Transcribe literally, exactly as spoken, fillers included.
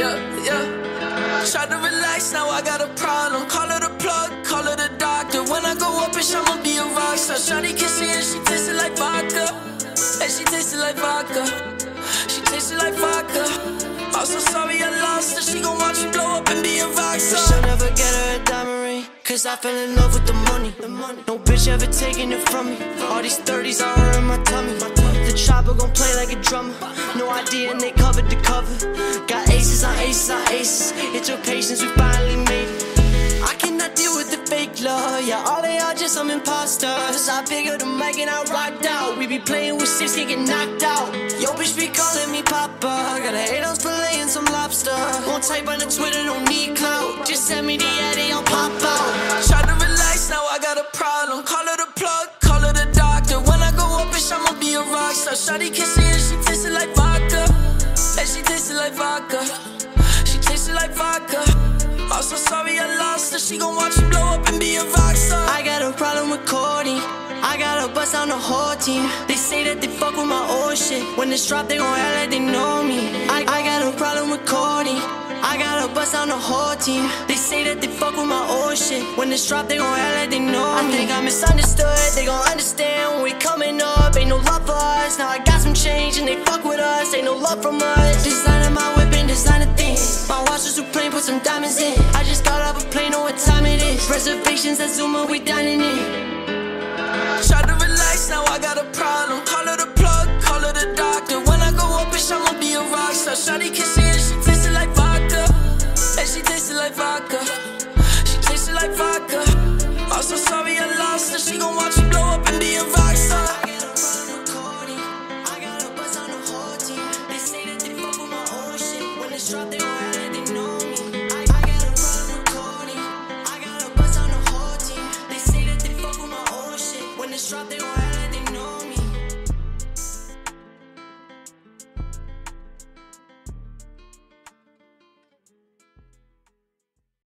yeah, yeah. Try to relax, now I got a problem. Call her the plug, call her the doctor. When I go up, bitch, I'ma be a rockstar. Shawty kissing and she tasted like vodka. And she tasted like vodka. She tasted like vodka. I'm so sorry I lost her. She gon' watch me blow up and be a rockstar. Wish I'll never get her a diamond ring, cause I fell in love with the money. No bitch ever taking it from me. All these thirties are her in my tummy. The chopper gon' play like a drummer. No idea and they covered the cover. Got aces on aces on aces. It took patience, we finally made it. I cannot deal with the fake love. Yeah, all they are just some imposters. I pick up the mic and I rocked out. We be playing with six, get knocked out. Yo, bitch be calling me Papa. Got a eight ounce filet and some lobster. Won't type on the Twitter, don't need clout. Just send me the addy, I'll pop out. Try to relax, now I got a problem. Call her the plug, call her the doctor. When I go up, bitch, I'ma be a rockstar. Shawty kissing and she tasted like vodka. And she tasted like vodka. She tasted like vodka. I'm so sorry I lost her. She gon' watch me blow up and be a rockstar. I got a problem with Courtney. I gotta bust down the whole team. They say that they fuck with my old shit. When it's dropped, they gon' act like they know me. I, I got a problem with Courtney. I gotta bust down the whole team. They say that they fuck with my old shit. When it's dropped, they gon' act like they know me. I think I'm misunderstood. They gon' understand when we coming up. Ain't no love for us. Now I got some change and they fuck with us. Ain't no love from us. Designer my whip and designer things. My watch is too plain, put some diamonds in. I just got off a plane, know what time it is. Reservations at Zuma, we dining in. Try to relax, now I got a problem. Call her the plug, call her the doctor. When I go up, bitch, I'ma be a rockstar. Shawty kissing and she tasted like vodka. And she tasted like vodka. She tasted like vodka. I'm so sorry I lost her. She gon' watch me blow up and be a rockstar. I got a problem with Courtney. I got a buzz on the whole team. They say that they fuck with my old shit. When it's dropped, they